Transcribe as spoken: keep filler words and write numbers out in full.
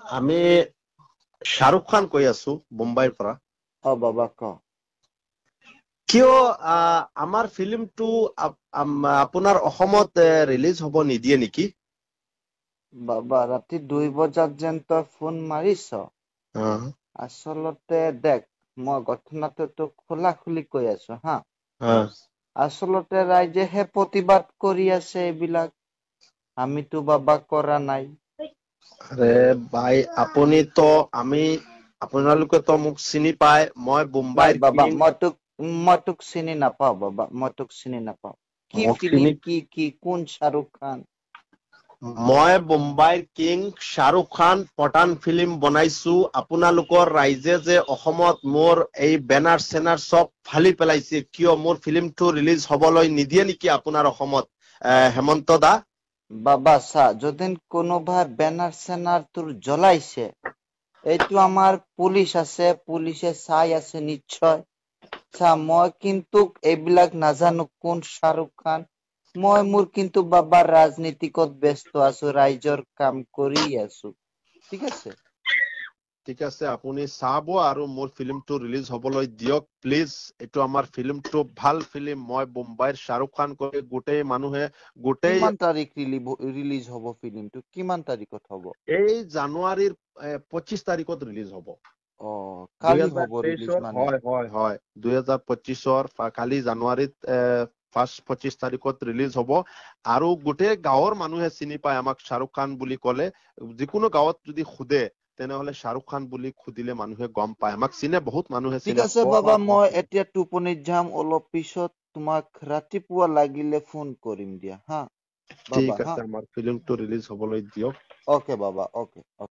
আমি শাহৰুখ খান কৈ আছো মুম্বাইৰ পৰা। অ বাবা ক। কিয় আমাৰ ফিল্মটো আপোনাৰ অসমত ৰিলিজ হ'ব নিদিয়ে নেকি? বাবা ৰাতি দুই বজাত যেন তই ফোন মাৰিছ। আচলতে দেখ মই ঘটনাটো তোক খোলা খুলি কৈ আছো হা। আচলতে ৰাইজেহে প্ৰতিবাদ কৰি আছে এইবিলাক। আমিতো বাবা কৰা নাই। আৰে ভাই আপুনি তো আমি আপোনালোকে তো মোক চিনি পায়। মই নাই মুম্বাইৰ বাবা কিং। মই তোক মই তোক চিনি নাপাওঁ বাবা মই তোক চিনি নাপাওঁ। কি মোক ফিল্ম চিনি কি কি কোন শাহৰুখ খান? মই মুম্বাইৰ কিং শ্বাহৰুখ খান পঠান ফিল্ম বনাইছো। আপোনালোকৰ ৰাইজে যে অসমত মোৰ এই বেনাৰ চেনাৰ চব ফালি পেলাইছে কিয় মোৰ ফিল্মটো ৰিলিজ হবলৈ নিদিয়ে নেকি আপোনাৰ অসমত হেমন্ত দা? বাবা চা যদি কোনোবা বেনাৰ চেনাৰ তোৰ জ্বলাইছে এইটো আমাৰ পুলিচ আছে পুলিচে চাই আছে নিশ্চয়। চা মই কিন্তু এইবিলাক নাজানো কোন শাহৰুখ খান। মই মোৰ কিন্তু বাবা ৰাজনীতিকত ব্যস্ত আছো ৰাইজৰ কাম কৰি আছো ঠিক আছে। ঠিক আছে আপুনি চাব আৰু মোৰ ফিল্মটো ৰিলিজ হবলৈ দিয়ক প্লিজ। এইটো আমাৰ ফিল্মটো ভাল ফিল্ম। মই মুম্বাইৰ শ্বাহৰুখ খান কৈ গোটেই মানুহে গোটেই কিমান তাৰিখ ৰিলিজ হ'ব ফিল্মটো কিমান তাৰিখত হ'ব? এই জানুৱাৰীৰ পঁচিশ তাৰিখত ৰিলিজ হ'ব। অ দুই কালি হাজাৰ হ'ব ৰিলিজ তেইশৰ মানে। হয় হয় হয় দুই হাজাৰ পঁচিশৰ কালি জানুৱাৰীত ফাৰ্ষ্ট পঁচিশ তাৰিখত ৰিলিজ হ'ব আৰু গোটেই গাঁৱৰ মানুহে চিনি পায় আমাক শ্বাহৰুখ খান বুলি ক'লে। যিকোনো গাঁৱত যদি সোধে তেনেহলে শ্বাহৰুখ খান বুলি সুধিলে মানুহে গম পায়। আমাক চিনে বহুত মানুহে ঠিক চিনে। আছে বাবা মই এতিয়া টোপনিত যাম অলপ পিছত তোমাক ৰাতিপুৱা লাগিলে ফোন কৰিম দিয়া হা। ঠিক বাবা হা আছে আমাৰ ফিল্মটো ৰিলিজ হবলৈ দিয়ক। অকে বাবা অকে।